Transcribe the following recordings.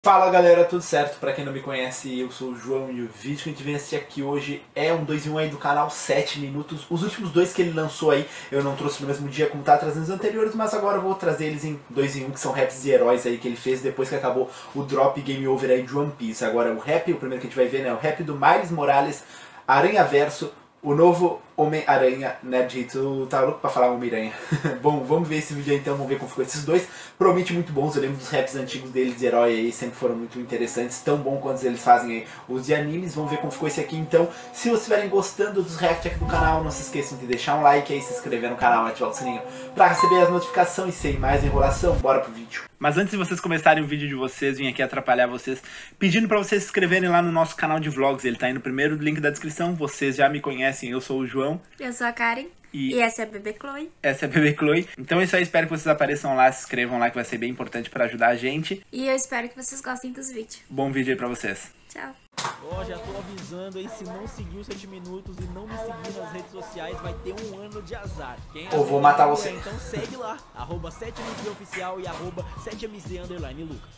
Fala galera, tudo certo? Pra quem não me conhece, eu sou o João e o vídeo que a gente vem assistir aqui hoje é um 2 em 1 aí do canal 7 minutos. Os últimos dois que ele lançou aí, eu não trouxe no mesmo dia como tá trazendo os anteriores, mas agora eu vou trazer eles em 2 em 1, que são raps de heróis aí que ele fez depois que acabou o drop Game Over aí de One Piece. Agora o rap, o primeiro que a gente vai ver, né, é o rap do Miles Morales, Aranha Verso, o novo Homem-Aranha, né, tu tá louco pra falar Homem-Aranha. Bom, vamos ver esse vídeo aí então, vamos ver como ficou esses dois. Provavelmente muito bons, eu lembro dos raps antigos deles de herói aí, sempre foram muito interessantes, tão bom quanto eles fazem aí os de animes. Vamos ver como ficou esse aqui então. Se vocês estiverem gostando dos reacts aqui do canal, não se esqueçam de deixar um like aí, se inscrever no canal, ativar o sininho pra receber as notificações. Sem mais enrolação, bora pro vídeo. Mas antes de vocês começarem o vídeo de vocês, vim aqui atrapalhar vocês, pedindo pra vocês se inscreverem lá no nosso canal de vlogs. Ele tá aí no primeiro link da descrição, vocês já me conhecem, eu sou o João. Eu sou a Karen. E essa é a Bebê Chloe. Essa é a Bebê Chloe. Então é isso aí, espero que vocês apareçam lá, se inscrevam lá, que vai ser bem importante pra ajudar a gente. E eu espero que vocês gostem dos vídeos. Bom vídeo aí pra vocês. Tchau. Ó, já tô avisando aí, se não seguir os 7 minutos e não me seguir nas redes sociais, vai ter um ano de azar. Quem Eu vou matar você. Então segue lá, @7mzoficial e @7mz_lucas.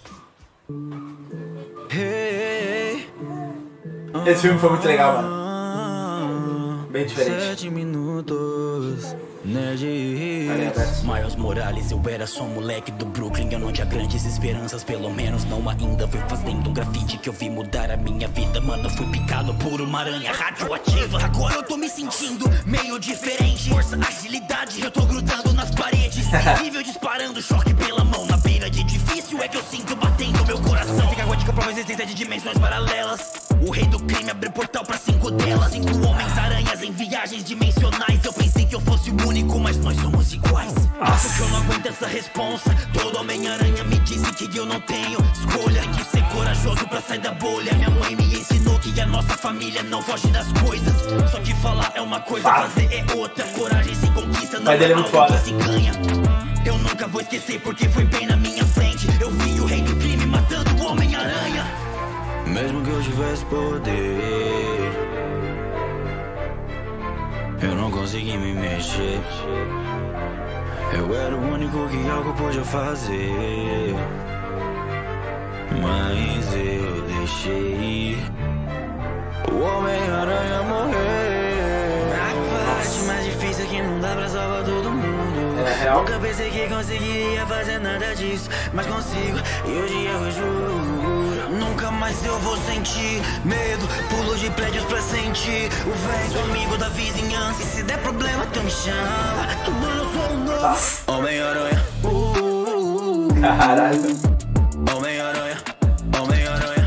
Esse filme foi muito legal, mano. Bem diferente. 7 minutos, Nerd. Miles Morales, eu era só moleque do Brooklyn. Eu não tinha grandes esperanças, pelo menos não ainda. Fui fazendo um grafite que eu vi mudar a minha vida. Mano, eu fui picado por uma aranha radioativa. Agora eu tô me sentindo meio diferente. Força, agilidade, eu tô grudando nas paredes. Invisível disparando choque pela mão na beira de difícil. É que eu sinto batendo meu coração. Fica gótica, prova a existência de dimensões paralelas. O rei do crime abriu portal pra 5 delas. 5 homens-aranhas em viagens dimensionais. Eu pensei que eu fosse o único, mas nós somos iguais. Acho que eu não aguento essa responsa. Todo Homem-Aranha me disse que eu não tenho escolha. Tem que ser corajoso pra sair da bolha. Minha mãe me ensinou que a nossa família não foge das coisas. Só que falar é uma coisa, fazer é outra. Coragem sem conquista, não é algo que se ganha. Eu nunca vou esquecer porque foi bem na minha frente. Eu vi o rei do crime matando o Homem-Aranha. Mesmo que eu tivesse poder, eu não consegui me mexer. Eu era o único que algo podia fazer, mas eu deixei o Homem-Aranha morrer. A parte mais difícil é que não dá pra salvar todo mundo. Nunca pensei que conseguiria fazer nada disso, mas consigo, e hoje eu juro. Nunca mais eu vou sentir medo, pulo de prédios pra sentir o vento. Sou amigo da vizinhança, e se der problema tu me chama. Mano, eu sou um novo Homem-Aranha. Caralho. Homem-Aranha, Homem-Aranha.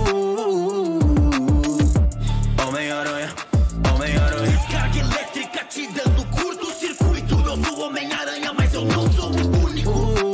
Homem-Aranha, Homem-Aranha. Descarga elétrica te dando curto-circuito. Eu sou Homem-Aranha, mas eu não sou o único.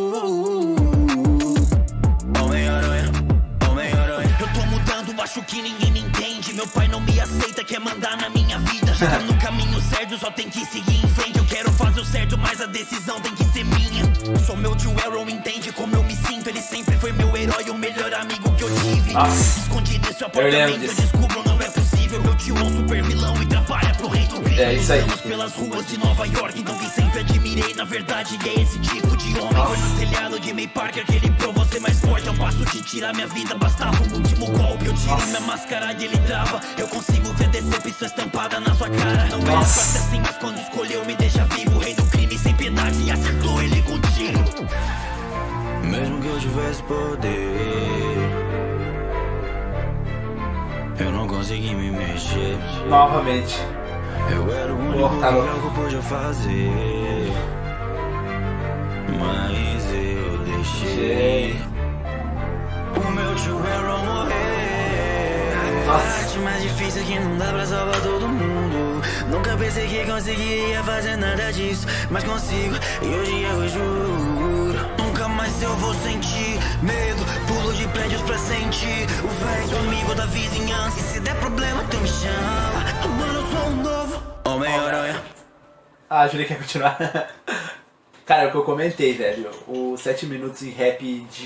Homem-Aranha, Homem-Aranha. Eu tô mudando, acho que ninguém me entende. Meu pai não me aceita, quer mandar na minha vida. Tá no caminho certo, só tem que seguir em frente. Eu quero fazer o certo, mas a decisão tem que ser minha. Só meu tio Arrow entende como eu me sinto. Ele sempre foi meu herói, o melhor amigo que eu tive. Escondido em seu apartamento, eu descubro, não é possível. Meu tio é um super vilão e trabalha pro rei do crime. É isso aí. Andamos pelas ruas de Nova York, então quem sempre admirei, na verdade, é esse tipo de homem. Foi no telhado de May Parker que ele provou ser mais forte. Ao passo de tirar minha vida, bastava um último golpe. Eu tiro minha máscara e ele trava. Eu consigo ver decepção estampada na sua cara. Não é fácil assim, mas quando escolheu me deixa vivo. O rei do crime sem piedade e acertou ele com tiro. Mesmo que eu tivesse poder, eu não consegui me mexer. Novamente. Eu era o único que algo podia fazer, mas eu deixei o meu tio Arrow morrer. A parte mais difícil é que não dá pra salvar todo mundo. Nunca pensei que conseguiria fazer nada disso, mas consigo, e hoje eu juro. Nunca mais eu vou sentir medo, pulo de prédios pra sentir o vento. Sou amigo da vizinhança, e se der problema tu me chama. Mano, eu sou um novo Homem-Aranha. Ah, a Júlia quer continuar. Cara, é o que eu comentei, velho. Os 7 minutos em rap de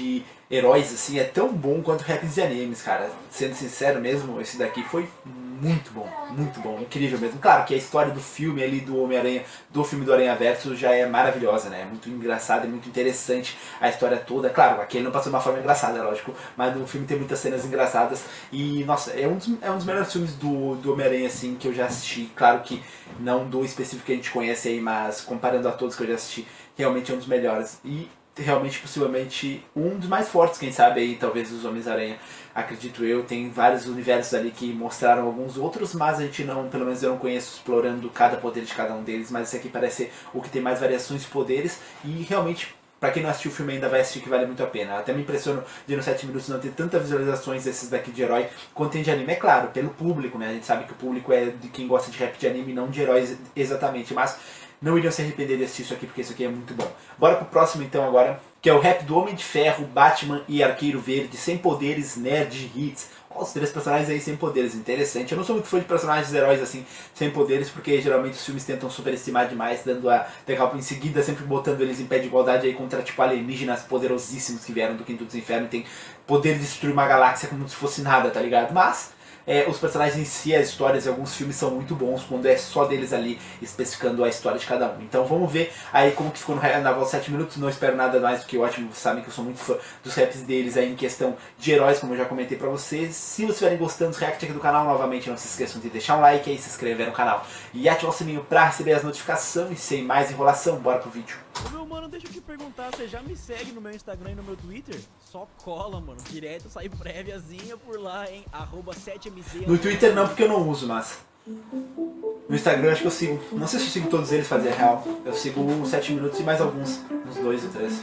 heróis, assim, é tão bom quanto raps de animes, cara. Sendo sincero mesmo, esse daqui foi muito bom, incrível mesmo. Claro que a história do filme ali do Homem-Aranha, do filme do Aranhaverso já é maravilhosa, né? É muito engraçada, é muito interessante a história toda. Claro, aqui ele não passou de uma forma engraçada, lógico, mas no filme tem muitas cenas engraçadas e, nossa, é um dos melhores filmes do Homem-Aranha, assim, que eu já assisti. Claro que não do específico que a gente conhece aí, mas comparando a todos que eu já assisti, realmente é um dos melhores. E realmente, possivelmente, um dos mais fortes, quem sabe aí, talvez, dos Homens-Aranha, acredito eu. Tem vários universos ali que mostraram alguns outros, mas a gente não, pelo menos eu não conheço explorando cada poder de cada um deles, mas esse aqui parece ser o que tem mais variações de poderes e realmente, pra quem não assistiu o filme ainda vai assistir, que vale muito a pena. Até me impressiono de no 7 minutos não ter tantas visualizações desses daqui de herói quanto tem de anime, é claro, pelo público, né? A gente sabe que o público é de quem gosta de rap de anime, não de heróis exatamente, mas não iriam se arrepender de assistir isso aqui, porque isso aqui é muito bom. Bora pro próximo então agora, que é o rap do Homem de Ferro, Batman e Arqueiro Verde, sem poderes, nerd hits. Ó, os 3 personagens aí sem poderes, interessante. Eu não sou muito fã de personagens heróis assim, sem poderes, porque geralmente os filmes tentam superestimar demais, dando a em seguida, sempre botando eles em pé de igualdade aí contra tipo alienígenas poderosíssimos que vieram do Quinto dos Infernos e tem poder de destruir uma galáxia como se fosse nada, tá ligado? Mas os personagens em si, as histórias e alguns filmes são muito bons quando é só deles ali especificando a história de cada um. Então vamos ver aí como que ficou na voz 7 minutos. Não espero nada mais do que ótimo, vocês sabem que eu sou muito fã dos raps deles aí em questão de heróis, como eu já comentei pra vocês. Se vocês estiverem gostando dos reacts aqui do canal, novamente não se esqueçam de deixar um like aí, se inscrever no canal e ativar o sininho pra receber as notificações. E sem mais enrolação, bora pro vídeo. Meu mano, deixa eu te perguntar, você já me segue no meu Instagram e no meu Twitter? Só cola, mano, direto sai préviazinha por lá, hein, @7mz. No Twitter não, porque eu não uso, mas no Instagram eu acho que eu sigo. Não sei se eu sigo todos eles, fazer real. Eu sigo 7 minutos e mais alguns, uns 2 ou 3.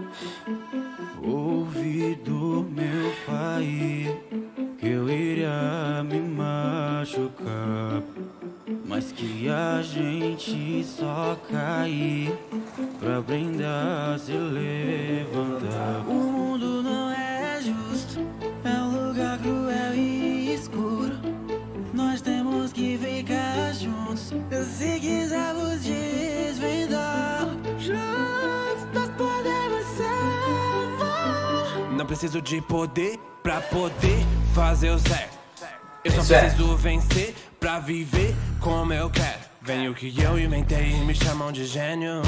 Ouvi do meu pai que eu iria me machucar, mas que a gente só cair pra aprender a se levantar. O mundo não é justo, é um lugar cruel e escuro. Nós temos que ficar juntos. Se quisermos desvendar, juntos nós podemos salvar. Não preciso de poder pra poder fazer o certo. Eu só preciso vencer pra viver como eu quero. Venho que eu inventei e me chamam de gênio.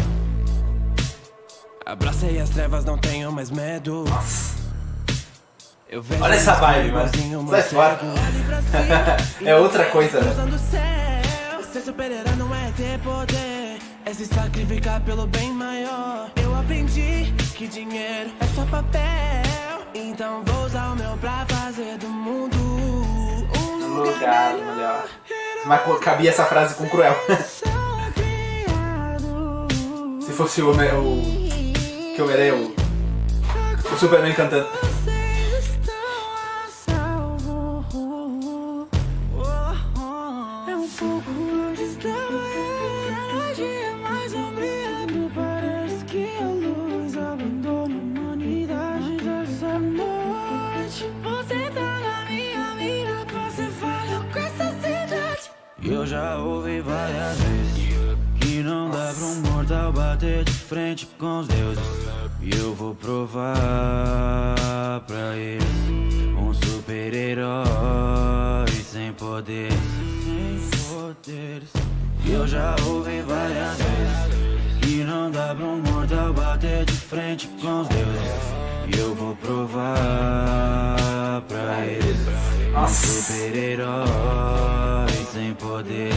Abracei as trevas, não tenho mais medo. Eu vejo. Olha essa vibe, mano. Sai fora. É outra coisa, né? Ser super-herói não é ter poder, é se sacrificar pelo bem maior. Eu aprendi que dinheiro é só papel, então vou usar o meu pra fazer do mundo um lugar melhor. Mas cabia essa frase com Cruel. Se fosse o que eu verei o Superman cantando. Eu já ouvi várias vezes que não dá pra um mortal bater de frente com os deuses. E eu vou provar pra eles, um super-herói sem poderes, Eu já ouvi várias vezes que não dá pra um mortal bater de frente com os deuses. E eu vou provar pra eles, um super-herói sem poderes,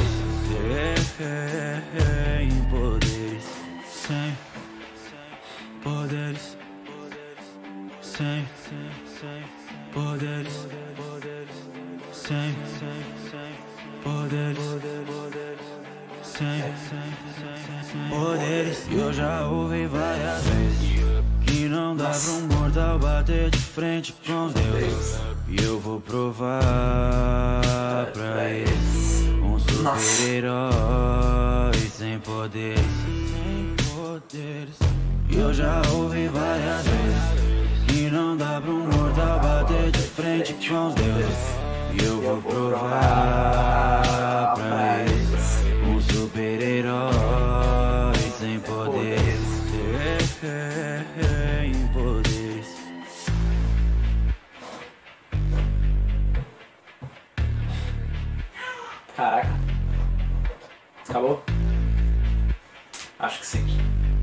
sem poderes, sem poderes, sem poderes, sem poderes, sem poderes. Eu já ouvi várias vezes que não dá pra um mortal bater de frente com os deuses. E eu vou provar pra eles, um super-herói sem poderes, Eu já ouvi várias vezes que não dá pra um mortal bater de frente com os deuses. E eu vou provar pra eles, um super-herói sem poderes, sem poderes, Acabou? Acho que sim.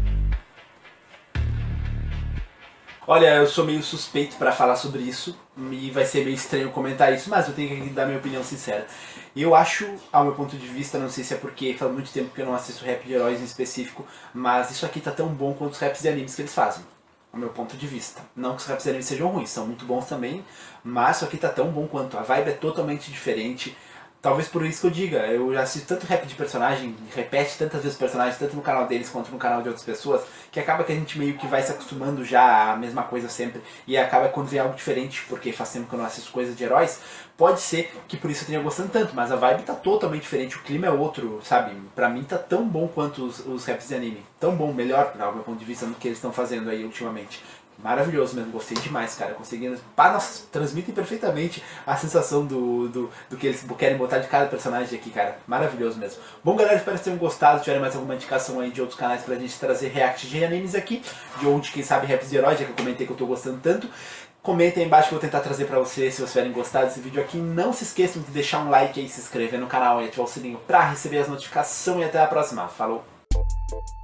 Olha, eu sou meio suspeito pra falar sobre isso e vai ser meio estranho comentar isso, mas eu tenho que dar minha opinião sincera. Eu acho, ao meu ponto de vista, não sei se é porque faz muito tempo que eu não assisto rap de heróis em específico, mas isso aqui tá tão bom quanto os raps de animes que eles fazem. Ao meu ponto de vista. Não que os raps de animes sejam ruins, são muito bons também, mas isso aqui tá tão bom quanto. A vibe é totalmente diferente. Talvez por isso que eu diga, eu já assisto tanto rap de personagem, repete tantas vezes personagens, tanto no canal deles quanto no canal de outras pessoas, que acaba que a gente meio que vai se acostumando já à mesma coisa sempre, e acaba quando vem algo diferente, porque faz tempo que eu não assisto coisas de heróis, pode ser que por isso eu tenha gostando tanto, mas a vibe tá totalmente diferente, o clima é outro, sabe? Pra mim tá tão bom quanto os raps de anime, tão bom, melhor, do meu ponto de vista, do que eles estão fazendo aí ultimamente. Maravilhoso mesmo, gostei demais, cara. Conseguindo. Transmitem perfeitamente a sensação do que eles querem botar de cada personagem aqui, cara. Maravilhoso mesmo. Bom, galera, espero que vocês tenham gostado. Se tiverem mais alguma indicação aí de outros canais pra gente trazer react de animes aqui, de onde, quem sabe, raps de heróis, já que eu comentei que eu tô gostando tanto. Comentem aí embaixo que eu vou tentar trazer pra vocês, se vocês tiverem gostado desse vídeo aqui. Não se esqueçam de deixar um like aí, se inscrever no canal e ativar o sininho pra receber as notificações. E até a próxima. Falou!